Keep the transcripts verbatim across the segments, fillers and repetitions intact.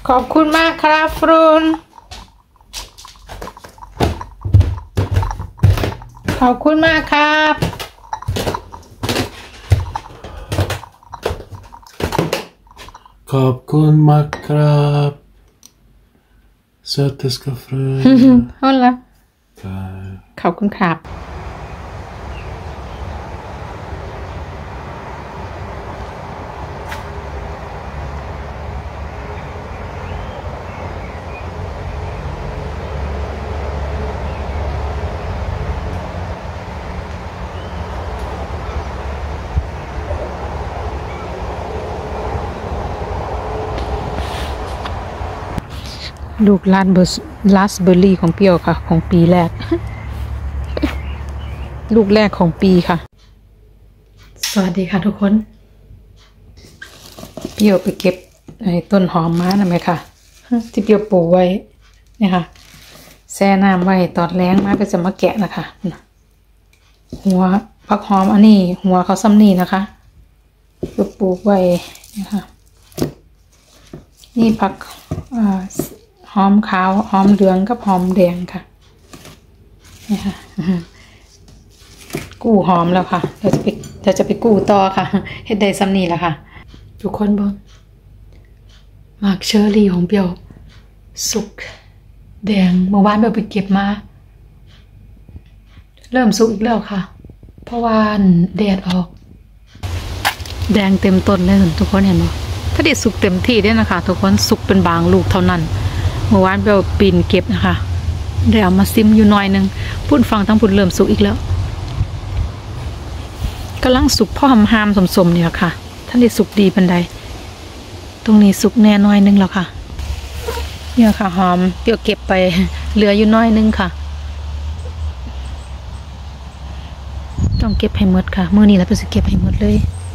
ขอบคุณมากครับฟรุนขอบคุณมากครับขอบคุณมากครับsöteska fru ฮอลละขอบคุณครับลูกลาสเบอร์ลาสเบอร์รี่ของเปียวค่ะของปีแรก ลูกแรกของปีค่ะสวัสดีค่ะทุกคนเปียวไปเก็บไอ้ต้นหอมม้านะไหมคะที่เปียวปลูกไว้เนี่ยค่ะแช่น้ำไว้ตอนแล้งม้าก็จะมาแกะนะคะหัวผักหอมอันนี้หัวเขาซ้ำนี่นะคะเปียวปลูกไว้นะคะนี่ผักอ่าหอมขาวหอมเหลืองกับหอมแดงค่ะนี่ค่ะกู้หอมแล้วค่ะเราจะไปเราจะไปกู้ต่อค่ะเฮ็ดได้ซ้ำนี่แหละค่ะทุกคนเบิ่งหมากเชอร์รี่ของเปียวสุกแดงเมื่อวานเปียวไปเก็บมาเริ่มสุกอีกแล้วค่ะเพราะว่าแดดออกแดงเต็มต้นเลยทุกคนเห็นบ่ถ้าได้สุกเต็มที่ได้นะคะทุกคนสุกเป็นบางลูกเท่านั้นเมื่อวานเบลปีนเก็บนะคะได้เอามาซิมอยู่หน่อยนึงพูดฟังทั้งพูดเริ่มสุกอีกแล้วกำลังสุกพ่อหำหามสมๆเนี่ยค่ะท่านได้สุกดีปันใดตรงนี้สุกแน่น้อยนึงแล้วค่ะเนี่ยค่ะหอมเปียวเก็บไปเหลืออยู่น้อยนึงค่ะต้องเก็บให้หมดค่ะมื้อนี้แล้วเปียวจะเก็บให้หมดเลย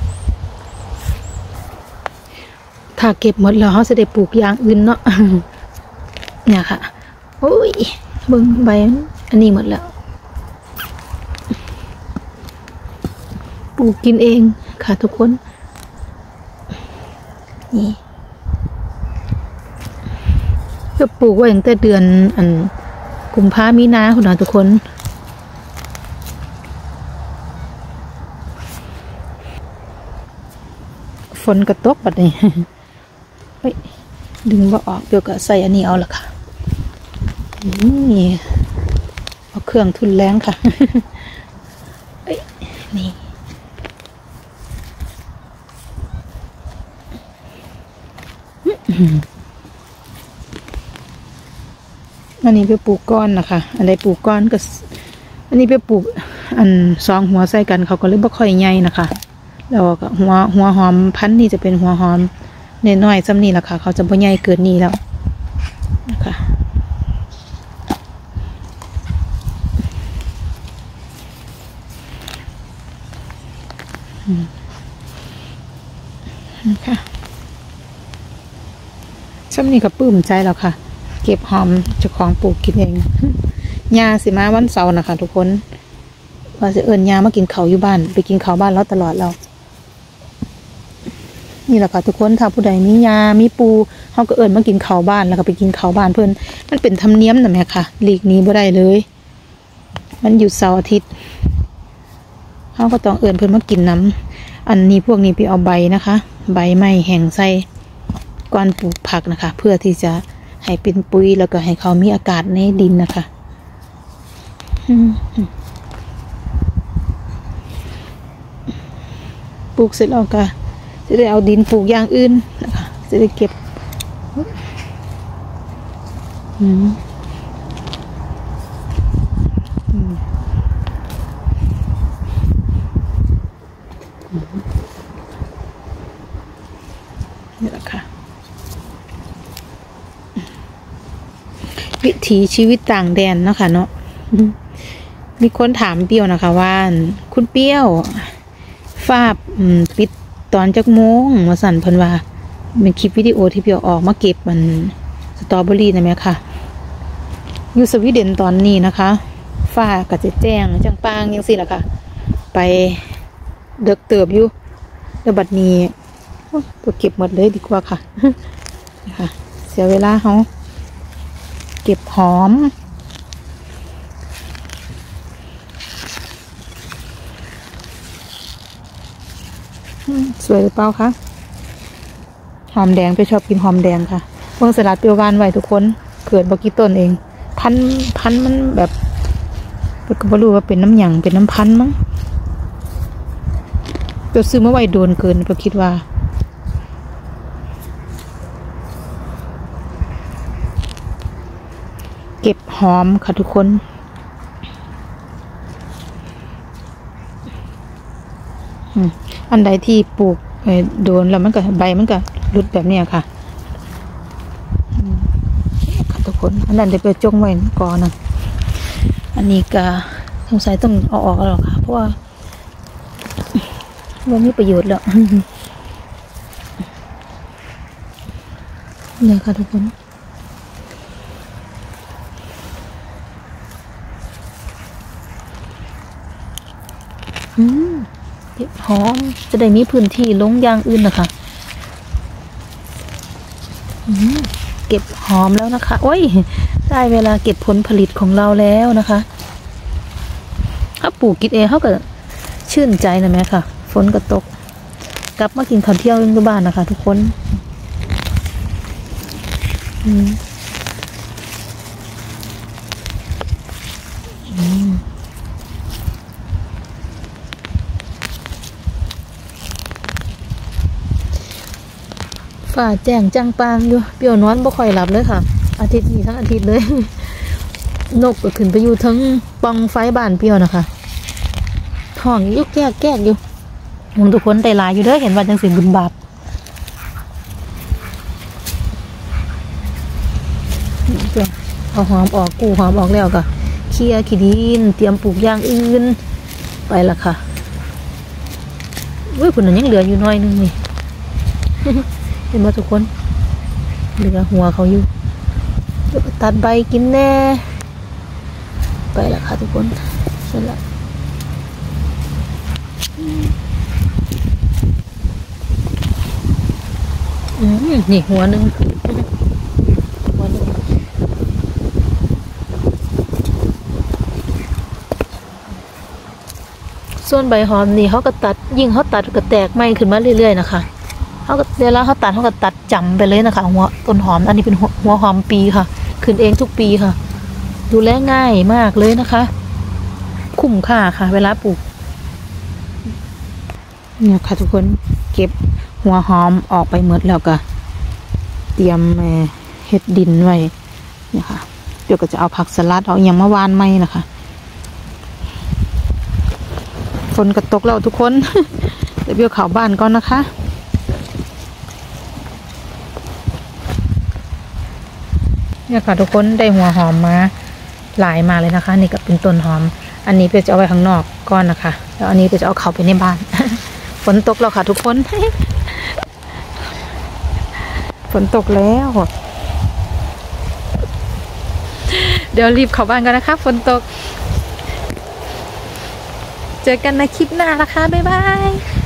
ถ้าเก็บหมดแล้วเขาจะได้ปลูกอย่างอื่นเนาะเนี่ยค่ะโอ้ยเบิ่งใบอันนี้หมดแล้วปลูกกินเองค่ะทุกคนนี่ก็ปลูกไว้ตั้งแต่เดือนอันกุมภามีนาคุณนะทุกคนฝนกระตกบัดนี้เฮ้ยดึงบ่ออกเดี๋ยวก็ใส่อันนี้เอาละค่ะนี่เอาเครื่องทุนแรงค่ะเอ้ยนี่อันนี้ไปปลูกก้อนนะคะอันใดปลูกก้อนก็อันนี้ไปปลูกอันสองหัวใส่กันเขาก็เลยบ่ค่อยใหญ่นะคะแล้วก็หัวหัวหอมพันธุ์นี่จะเป็นหัวหอมน้อยๆซ้ำนี่แหละค่ะเขาจะบ่ใหญ่เกินนี้แล้วนะคะนะคะซ้ำนี่ก็ปลื้มใจแล้วค่ะเก็บหอมเจ้าของปลูกกินเองยาสิมาวันเสาร์นะคะทุกคนว่าจะเอิญยามากินเขาอยู่บ้านไปกินเขาบ้านเราตลอดเรานี่แหละค่ะทุกคนถ้าผู้ใดมียามีปูเขาก็เอิญมากินเขาบ้านแล้วก็ไปกินเขาบ้านเพื่อนมันเป็นธรรมเนียมนะแม่ค่ะหลีกนี้บ่ได้เลยมันหยุดเสาร์อาทิตย์เขาก็ต้องเอิญเพื่อนมากินน้ำอันนี้พวกนี้ไปเอาใบนะคะใบไม้แห้งใส่ก่อนปลูกผักนะคะเพื่อที่จะให้เป็นปุ๋ยแล้วก็ให้เขามีอากาศในดินนะคะปลูกเสร็จแล้วก็จะได้เอาดินปลูกอย่างอื่นนะคะจะได้เก็บอืมนี่แหละค่ะวิถีชีวิตต่างแดนเนาะค่ะเนาะมีคนถามเปี้ยวนะคะว่าคุณเปี้ยวฟ้าปิดตอนจักโมงมาสั่นเพิ่นว่าเป็นคลิปวิดีโอที่เปียวออกมาเก็บมันสตรอเบอรี่นะแม่ค่ะอยู่สวีเดนตอนนี้นะคะฟ้าก็จะแจ้งจังปางยังสิล่ะค่ะไปเด็กเติบอยู่แล้วบัดนี้ก็เก็บหมดเลยดีกว่าค่ะนะคะเสียเวลาเขาเก็บหอมสวยหรือเปล่าคะหอมแดงไปชอบกินหอมแดงค่ะเมืองสลัดเปรี้ยวหวานไว้ทุกคนเกิดบกี่ต้นเองพันพันมันแบบก็ไม่รู้ว่าเป็นน้ำหยั่งเป็นน้ำพันมั้งเปรี้ยวซื้อมาไว้โดนเกินเปรี้ยวคิดว่าเก็บหอมค่ะทุกคนอันใดที่ปลูกโดนแล้วมันก็ใบมันก็รุดแบบนี้ค่ะค่ะทุกคนอันนั้นเดี๋ยวไปจงไว้ก่อนนะอันนี้ก็สงสัยต้องเอาออกแล้วค่ะเพราะว่ามันมีประโยชน์แล้วเนี่ยค่ะทุกคนอืมเก็บหอมจะได้มีพื้นที่ลงอย่างอื่นนะคะเก็บหอมแล้วนะคะโอ้ยได้เวลาเก็บผลผลิตของเราแล้วนะคะถ้าปลูกกินเองเขาก็ชื่นใจนะแม่ค่ะฝนก็ตกกลับมากินข้าวเที่ยงที่บ้านนะคะทุกคนอืมอืมฝ่าแจ้งจังปางอยู่เปรี้ยวนอนบ่ค่อยหลับเลยค่ะอาทิตย์นี้ทั้งอาทิตย์เลยนกก็ขึ้นไปอยู่ทั้งปองไฟบ้านเปรี้ยวนะคะท้องยุกแก้แก้อยู่มึงทุกคนใจลายอยู่เด้อเห็นว่าจังสิบุญบาปเอาหอมออกกูหอมออกแล้วก็เคลียร์ขี้ดินเตรียมปลูกอย่างอื่นไปละค่ะเว้ยคุณนั้นยังเหลืออยู่น้อยนึงนี่เห็นไหมทุกคนเหลือหัวเขาอยู่ตัดใบกินแน่ไปละค่ะทุกคนเสร็จแล้วนี่หัวหนึ่งหัวหนึ่งส่วนใบหอมนี่เขาก็ตัดยิ่งเขาตัดก็แตกไหมขึ้นมาเรื่อยๆนะคะเขาก็เวลาเขาตัดเขาก็ตัดจำไปเลยนะคะหัวต้นหอมอันนี้เป็นหัวหอมปีค่ะขึ้นเองทุกปีค่ะดูแลง่ายมากเลยนะคะคุ้มค่าค่ะเวลาปลูกเนี่ยค่ะทุกคนเก็บหัวหอมออกไปหมดแล้วก็เตรียมเฮ็ดดินไว้เนี่ยค่ะเดี๋ยวก็จะเอาผักสลัดเอาอย่างมาวานไหมนะคะฝนก็ตกแล้วทุกคนเดี๋ยวเบี้ยวเข้าบ้านก่อนนะคะเนี่ยค่ะทุกคนได้หัวหอมมาหลายมาเลยนะคะนี่ก็เป็นต้นหอมอันนี้เพื่อจะเอาไว้ข้างนอกก่อนนะคะแล้วอันนี้เพื่อจะเอาเข้าไปในบ้านฝนตกแล้วค่ะทุกคนฝนตกแล้วเดี๋ยวรีบเข้าบ้านกันนะคะฝนตกเจอกันในคลิปหน้านะคะบ๊ายบาย